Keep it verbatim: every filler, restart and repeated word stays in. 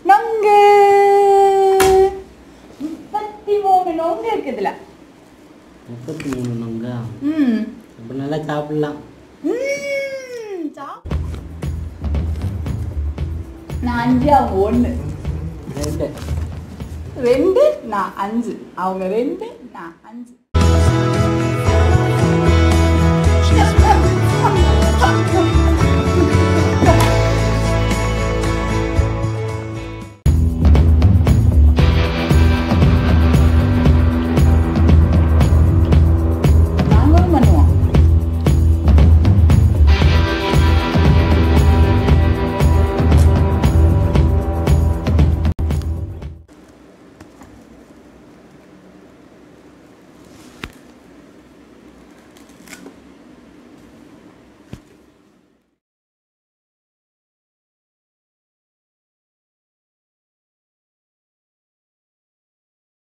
நொங்கு முப்பத்தி மூணு நொங்கு இருக்குதுல. முப்பத்தி மூணு நொங்கா? ம் அப்போ நல்லா சாப்பிடலாம். ம் சா நான் அஞ்சு அவங்க ஒன்று. ரெண்டு ரெண்டு நான் அஞ்சு அவங்க ரெண்டு நான் அஞ்சு.